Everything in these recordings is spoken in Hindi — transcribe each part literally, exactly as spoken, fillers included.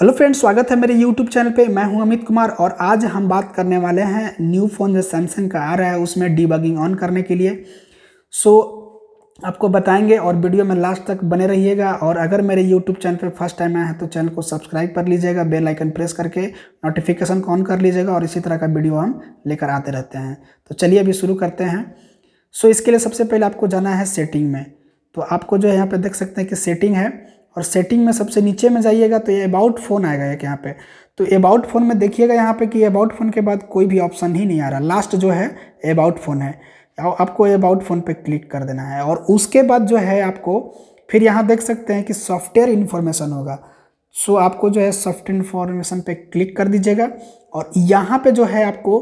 हेलो फ्रेंड्स, स्वागत है मेरे यूट्यूब चैनल पे। मैं हूं अमित कुमार और आज हम बात करने वाले हैं न्यू फ़ोन जो सैमसंग का आ रहा है उसमें डीबगिंग ऑन करने के लिए। सो आपको बताएंगे और वीडियो में लास्ट तक बने रहिएगा। और अगर मेरे यूट्यूब चैनल पे फर्स्ट टाइम आए हैं तो चैनल को सब्सक्राइब कर लीजिएगा, बेल आइकन प्रेस करके नोटिफिकेशन को ऑन कर लीजिएगा और इसी तरह का वीडियो हम लेकर आते रहते हैं। तो चलिए अभी शुरू करते हैं। सो इसके लिए सबसे पहले आपको जाना है सेटिंग में। तो आपको जो है यहाँ पे देख सकते हैं कि सेटिंग है और सेटिंग में सबसे नीचे में जाइएगा तो ये अबाउट फ़ोन आएगा एक यहाँ पे। तो अबाउट फ़ोन में देखिएगा यहाँ पे कि अबाउट फ़ोन के बाद कोई भी ऑप्शन ही नहीं आ रहा। लास्ट जो है अबाउट फ़ोन है, आपको अबाउट फ़ोन पे क्लिक कर देना है और उसके बाद जो है आपको फिर यहाँ देख सकते हैं कि सॉफ्टवेयर इन्फॉर्मेशन होगा। सो आपको जो है सॉफ्टवेयर इन्फॉर्मेशन पे क्लिक कर दीजिएगा और यहाँ पे जो है आपको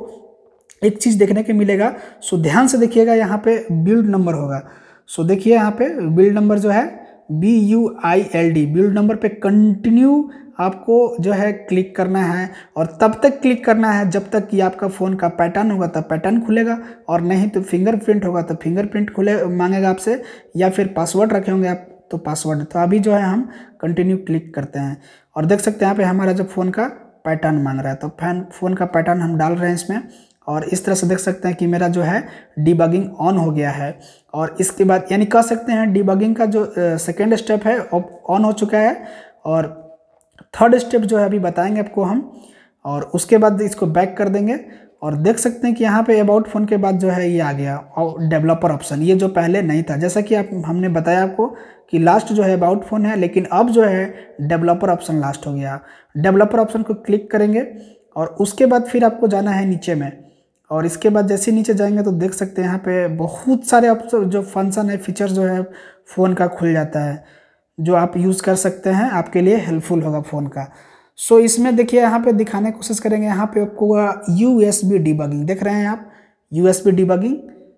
एक चीज़ देखने को मिलेगा। सो ध्यान से देखिएगा, यहाँ पे बिल्ड नंबर होगा। सो देखिए यहाँ पे बिल्ड नंबर जो है B U I L D, build number पे कंटिन्यू आपको जो है क्लिक करना है और तब तक क्लिक करना है जब तक कि आपका फ़ोन का पैटर्न होगा तब पैटर्न खुलेगा, और नहीं तो फिंगरप्रिंट होगा तो फिंगरप्रिंट खुले मांगेगा आपसे, या फिर पासवर्ड रखे होंगे आप तो पासवर्ड। तो अभी जो है हम कंटिन्यू क्लिक करते हैं और देख सकते हैं यहाँ पे हमारा जो फ़ोन का पैटर्न मांग रहा है तो फैन फ़ोन का पैटर्न हम डाल रहे हैं इसमें। और इस तरह से देख सकते हैं कि मेरा जो है डीबगिंग ऑन हो गया है। और इसके बाद यानी कह सकते हैं डीबगिंग का जो सेकेंड स्टेप है ऑन हो चुका है और थर्ड स्टेप जो है अभी बताएंगे आपको हम। और उसके बाद इसको बैक कर देंगे और देख सकते हैं कि यहाँ पे अबाउट फ़ोन के बाद जो है ये आ गया और डेवलपर ऑप्शन, ये जो पहले नहीं था। जैसा कि आप हमने बताया आपको कि लास्ट जो है अबाउट फ़ोन है, लेकिन अब जो है डेवलपर ऑप्शन लास्ट हो गया। डेवलपर ऑप्शन को क्लिक करेंगे और उसके बाद फिर आपको जाना है नीचे में। और इसके बाद जैसे नीचे जाएंगे तो देख सकते हैं यहाँ पे बहुत सारे ऑप्शन जो फंक्शन है, फीचर जो है फ़ोन का खुल जाता है जो आप यूज़ कर सकते हैं, आपके लिए हेल्पफुल होगा फ़ोन का। सो इसमें देखिए यहाँ पे दिखाने की कोशिश करेंगे। यहाँ पे आपको यू एस बी डीबगिंग देख रहे हैं आप, यू एस बी डीबगिंग।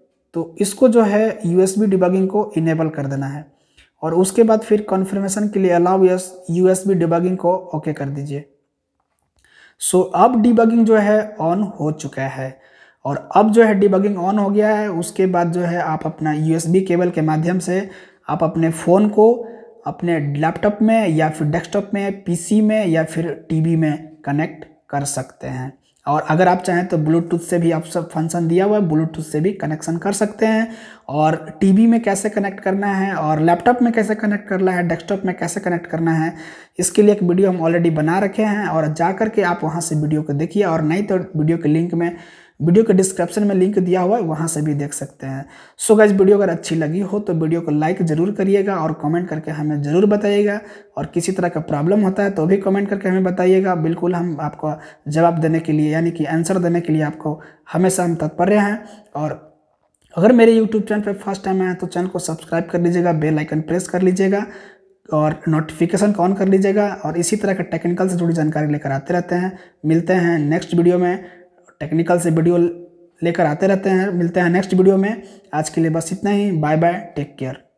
तो इसको जो है यू एस बी डीबगिंग को इनेबल कर देना है और उसके बाद फिर कन्फर्मेशन के लिए allow yes U S B debugging को ओके कर दीजिए। सो अब डीबगिंग जो है ऑन हो चुका है और अब जो है डीबगिंग ऑन हो गया है। उसके बाद जो है आप अपना यूएसबी केबल के माध्यम से आप अपने फ़ोन को अपने लैपटॉप में या फिर डेस्कटॉप में, पीसी में या फिर टीवी में कनेक्ट कर सकते हैं। और अगर आप चाहें तो ब्लूटूथ से भी आप सब फंक्शन दिया हुआ है, ब्लूटूथ से भी कनेक्शन कर सकते हैं। और टीवी में कैसे कनेक्ट करना है और लैपटॉप में कैसे कनेक्ट करना है, डेस्कटॉप में कैसे कनेक्ट करना है, इसके लिए एक वीडियो हम ऑलरेडी बना रखे हैं और जा करके आप वहाँ से वीडियो को देखिए। और नहीं तो वीडियो के लिंक में वीडियो के डिस्क्रिप्शन में लिंक दिया हुआ है, वहाँ से भी देख सकते हैं। सो गाइस, वीडियो अगर अच्छी लगी हो तो वीडियो को लाइक ज़रूर करिएगा और कमेंट करके हमें ज़रूर बताइएगा। और किसी तरह का प्रॉब्लम होता है तो भी कमेंट करके हमें बताइएगा। बिल्कुल हम आपको जवाब देने के लिए यानी कि आंसर देने के लिए आपको हमेशा हम तत्पर हैं। और अगर मेरे यूट्यूब चैनल पर फर्स्ट टाइम आए तो चैनल को सब्सक्राइब कर लीजिएगा, बेल आइकन प्रेस कर लीजिएगा और नोटिफिकेशन को ऑन कर लीजिएगा। और इसी तरह का टेक्निकल से जुड़ी जानकारी लेकर आते रहते हैं। मिलते हैं नेक्स्ट वीडियो में, टेक्निकल से वीडियो लेकर आते रहते हैं। मिलते हैं नेक्स्ट वीडियो में। आज के लिए बस इतना ही। Bye bye, take care.